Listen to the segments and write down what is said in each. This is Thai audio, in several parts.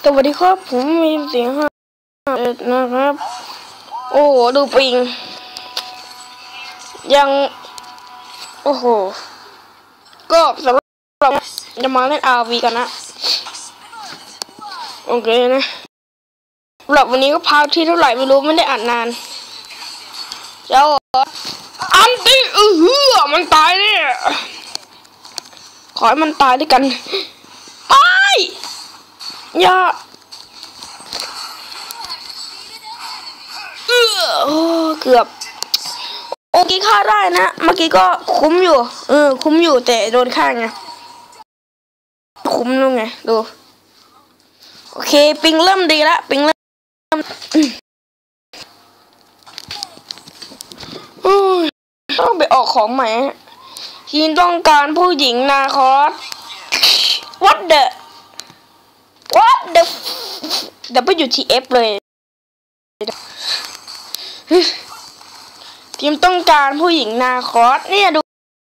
สวัสดีครับผมมีเสียง51นะครับโอ้โหดูปิงยังโอ้โหก็สำหรับเราจะมาเล่น RV กันนะโอเคนะสำหรับวันนี้ก็พาที่เท่าไหร่ไม่รู้ไม่ได้อ่านนานเจ้าอันตี้มันตายเนี่ยขอให้มันตายด้วยกันไปอย่าเกือบโอเคฆ่าได้นะเมื่อกี้ก็คุ้มอยู่คุ้มอยู่แต่โดนฆ่าไงคุ้มนู่นไงดูโอเคปิงเริ่มดีละปิงเริ่มต้องไปออกของใหม่ทีมต้องการผู้หญิงนาคอส what the WTF เลยทีมต้องการผู้หญิงนาคอสเนี่ยดู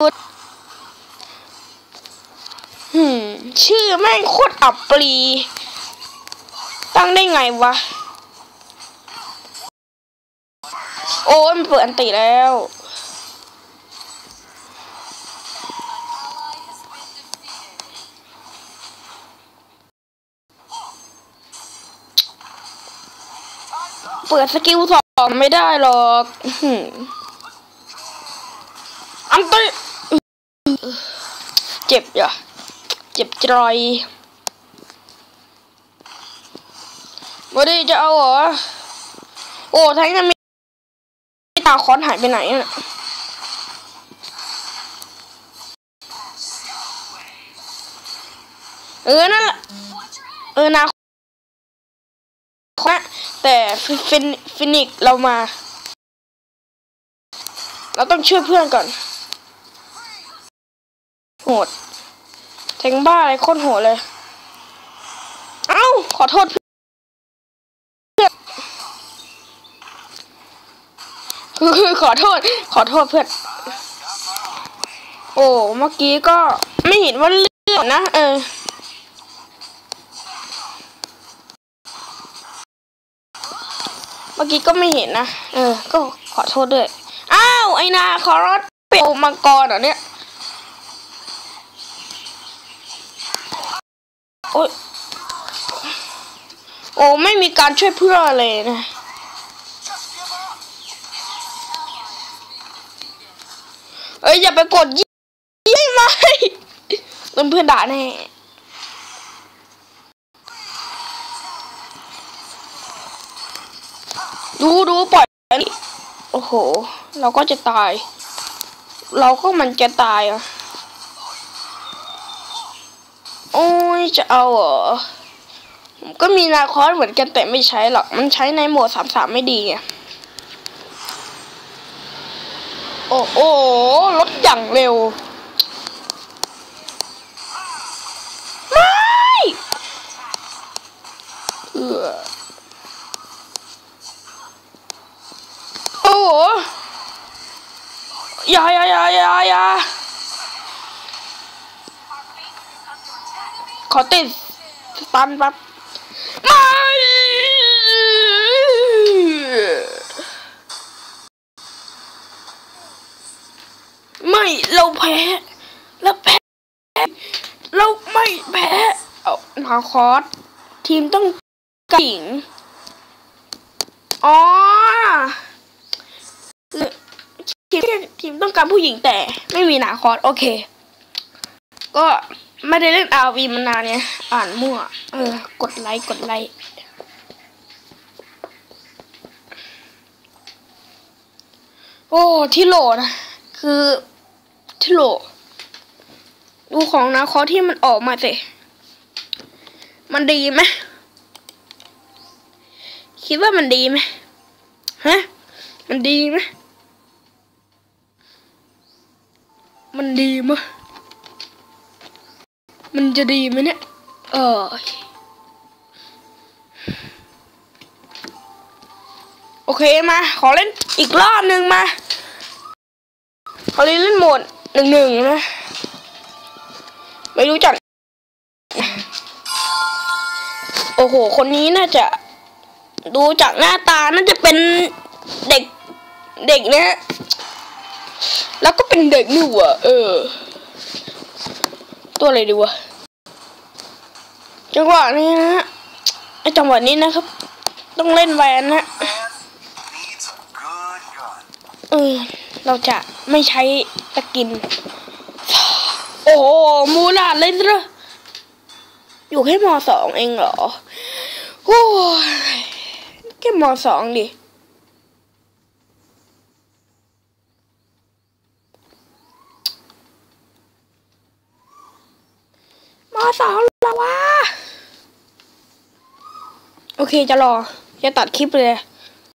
ชื่อแม่งโคตรอับปรีตั้งได้ไงวะโอ้ยมันเปิดอันติแล้วเปิดสกิล2ไม่ได้หรอกอันติเจ็บอย่ะเจ็บจอยวันนี้จะเอาเหรอโอ้ทั้งนั้นมีตาคอนหายไปไหนน่ะนั่นแหละนาคอนแต่ฟินิกเรามาเราต้องช่วยเพื่อนก่อนโหดแทงบ้าอะไรโคตรโหดเลยเอ้าขอโทษเพื่อนคือขอโทษเพื่อนโอ้เมื่อกี้ก็ไม่เห็นว่าเลือดนะเมื่อกี้ก็ไม่เห็นนะก็ขอโทษด้วยอ้าวไอนาคอร์สเปลวมังกรเหรอเนี่ยโอ้ไม่มีการช่วยเพื่อนเลยนะอย่าไปกดยี่ไหมโดนเพื่อนด่าแน่ดูปล่อยโอ้โหเราก็จะตายมันจะตายอ่ะโอ้ยจะเอาเหรอผมก็มีนาคอสเหมือนกันแต่ไม่ใช้หรอกมันใช้ในโหมด33ไม่ดีไงโอ้โหรถอย่างเร็วไม่โอ้โหอย่าขอติดสตันปั๊บไม่เราแพ้เราไม่แพ้เอานาคอสทีมต้องการหญิงทีมต้องการผู้หญิงแต่ไม่มีนาคอสโอเคก็ไม่ได้เล่น RV มานานเนี่ยอ่านมั่วกดไลค์โอ้ที่โหลนะคือที่โหลดูของนาคอสที่มันออกมาสิมันดีไหมคิดว่ามันดีไหมฮะมันดีไหมมันดีมั้ยมันจะดีไหมเนี่ยโอเคมาขอเล่นอีกรอบนึงมาขอเล่นโหมด1-1นะไม่รู้จักโอโอ้โหคนนี้น่าจะดูจากหน้าตาน่าจะเป็นเด็กนะแล้วก็เป็นเด็กนี่หว่าตัวอะไรดีวะจังหวะนี้นะไอจังหวะนี้นะครับต้องเล่นแวนนะเราจะไม่ใช้ตะกินโอ้โหมูลาดเลยนะอยู่แค่ม.2 เองเหรอโอ้ยแค่ม.2 ดิม.2แล้ววะโอเคจะรอจะตัดคลิปเลย